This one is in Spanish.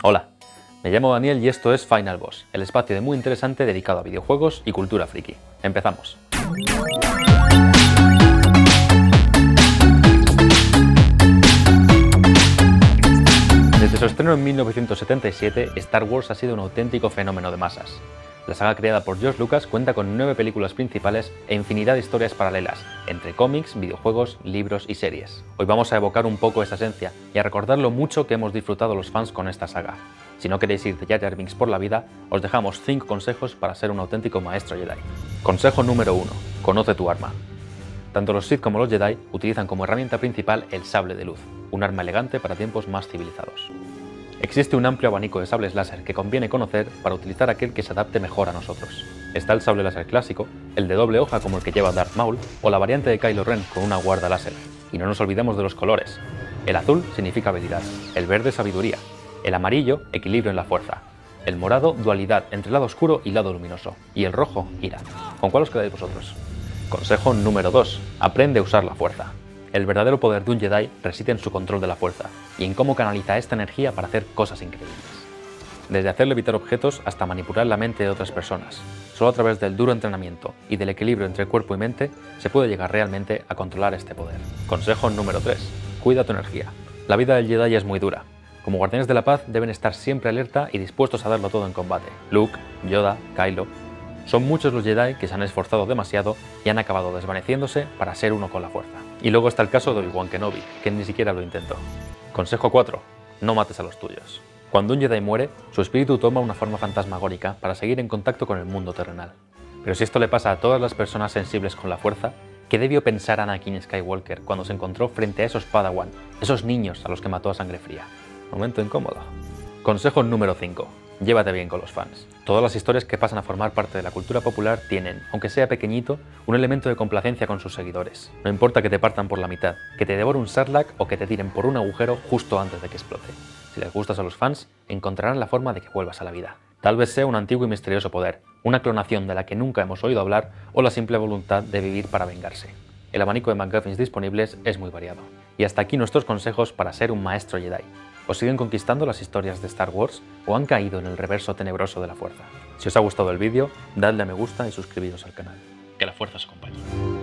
Hola, me llamo Daniel y esto es Final Boss, el espacio de muy interesante dedicado a videojuegos y cultura friki. Empezamos. Desde su estreno en 1977, Star Wars ha sido un auténtico fenómeno de masas. La saga creada por George Lucas cuenta con 9 películas principales e infinidad de historias paralelas, entre cómics, videojuegos, libros y series. Hoy vamos a evocar un poco esa esencia y a recordar lo mucho que hemos disfrutado los fans con esta saga. Si no queréis ir de Jar Jar Binks por la vida, os dejamos 5 consejos para ser un auténtico maestro Jedi. Consejo número 1. Conoce tu arma. Tanto los Sith como los Jedi utilizan como herramienta principal el sable de luz, un arma elegante para tiempos más civilizados. Existe un amplio abanico de sables láser que conviene conocer para utilizar aquel que se adapte mejor a nosotros. Está el sable láser clásico, el de doble hoja como el que lleva Darth Maul, o la variante de Kylo Ren con una guarda láser. Y no nos olvidemos de los colores. El azul significa habilidad, el verde sabiduría, el amarillo equilibrio en la fuerza, el morado dualidad entre lado oscuro y lado luminoso, y el rojo ira. ¿Con cuál os quedáis vosotros? Consejo número 2. Aprende a usar la fuerza. El verdadero poder de un Jedi reside en su control de la fuerza y en cómo canaliza esta energía para hacer cosas increíbles. Desde hacer levitar objetos hasta manipular la mente de otras personas. Solo a través del duro entrenamiento y del equilibrio entre cuerpo y mente se puede llegar realmente a controlar este poder. Consejo número 3. Cuida tu energía. La vida del Jedi es muy dura. Como guardianes de la paz deben estar siempre alerta y dispuestos a darlo todo en combate. Luke, Yoda, Kylo... Son muchos los Jedi que se han esforzado demasiado y han acabado desvaneciéndose para ser uno con la fuerza. Y luego está el caso de Obi-Wan Kenobi, que ni siquiera lo intentó. Consejo 4. No mates a los tuyos. Cuando un Jedi muere, su espíritu toma una forma fantasmagórica para seguir en contacto con el mundo terrenal. Pero si esto le pasa a todas las personas sensibles con la fuerza, ¿qué debió pensar Anakin Skywalker cuando se encontró frente a esos Padawan, esos niños a los que mató a sangre fría? Momento incómodo. Consejo número 5. Llévate bien con los fans. Todas las historias que pasan a formar parte de la cultura popular tienen, aunque sea pequeñito, un elemento de complacencia con sus seguidores. No importa que te partan por la mitad, que te devore un Sarlacc o que te tiren por un agujero justo antes de que explote. Si les gustas a los fans, encontrarán la forma de que vuelvas a la vida. Tal vez sea un antiguo y misterioso poder, una clonación de la que nunca hemos oído hablar o la simple voluntad de vivir para vengarse. El abanico de MacGuffins disponibles es muy variado. Y hasta aquí nuestros consejos para ser un maestro Jedi. ¿Os siguen conquistando las historias de Star Wars o han caído en el reverso tenebroso de la fuerza? Si os ha gustado el vídeo, dadle a me gusta y suscribiros al canal. Que la fuerza os acompañe.